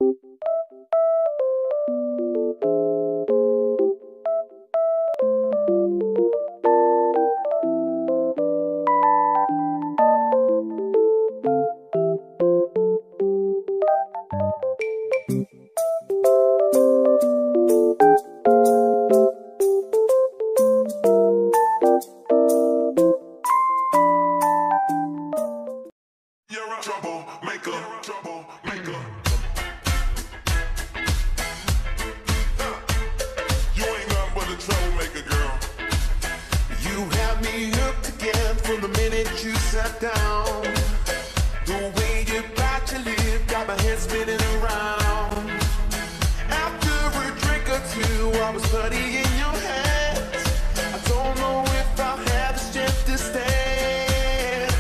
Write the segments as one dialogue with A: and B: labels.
A: You're a troublemaker, troublemaker. You ain't nothing but a troublemaker, girl. You have me hooked again from the minute you sat down. The way you bite your lip got my head spinning around. After a drink or two, I was putty in your hands. I don't know if I'll have the strength to stand.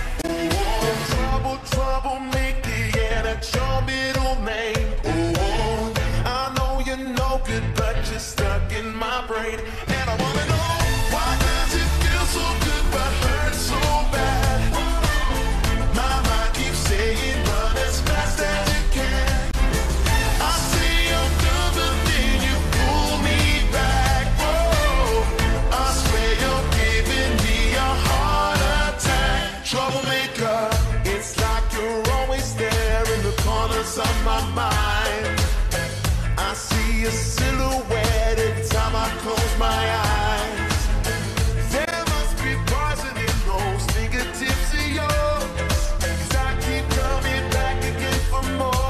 A: Oh, troublemaker, yeah, that's your middle name. Oh, I know you're no good, but you're stuck in my brain. And I wanna know, why does it feel so good but hurt so bad? My mind keeps saying run as fast as you can. I say I'm done, but then you pull me back. Whoa, I swear you're giving me a heart attack. Troublemaker, it's like you're always there in the corners of my mind. I see a silhouette every time I close my eyes. There must be poison in those fingertips of yours, 'cause I keep coming back again for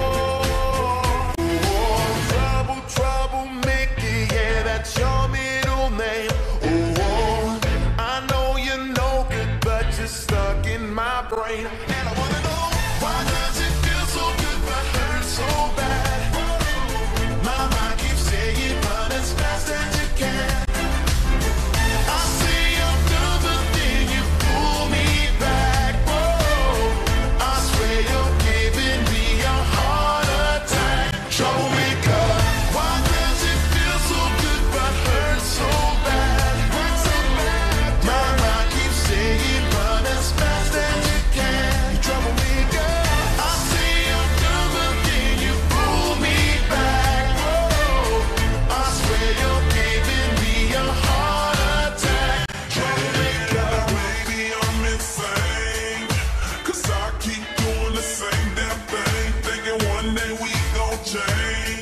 A: more. Oh, troublemaker, yeah, that's your middle name. Oh, I know you're no good, but you're stuck in my brain. And I wanna know, why does it feel so good but hurt so bad? My mind keeps saying run as fast as you can. I say I'm done, but then you pull me back. Whoa, I swear you're giving me a heart attack. Troublemaker, why does it feel so good but hurt so bad? My mind keeps saying run as fast as you can. Troublemaker, I say I'm done, but then you pull me back. Whoa, I swear you're giving me a heart attack. Troublemaker, baby, I'm insane, 'cause I keep doing the same damn thing, thinking one day we gon' change.